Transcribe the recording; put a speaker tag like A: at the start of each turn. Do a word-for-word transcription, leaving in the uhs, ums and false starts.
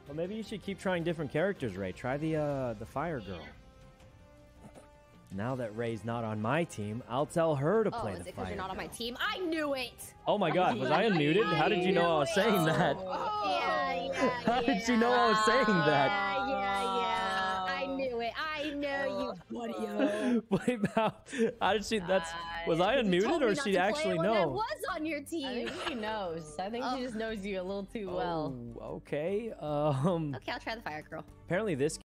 A: Well, maybe you should keep trying different characters, Ray. Try the uh, the fire girl. Now that Ray's not on my team, I'll tell her to
B: oh,
A: play
B: is
A: the
B: it
A: fire
B: because you're not on
A: girl.
B: my team? I knew it!
A: Oh my god, was I unmuted? How did you know I was saying that?
B: Oh, yeah, yeah,
A: How
B: yeah.
A: did you know I was saying that?
B: Yeah, yeah, yeah. I knew it. I know you. What are you?
A: Wait, how, how did she, that's, was I unmuted or she actually
B: know? I
A: know?
B: was on your
C: I
B: team.
C: think she knows. I think
B: Oh.
C: she just knows you a little too well.
A: Oh, okay, um,
B: Okay, I'll try the fire girl.
A: apparently this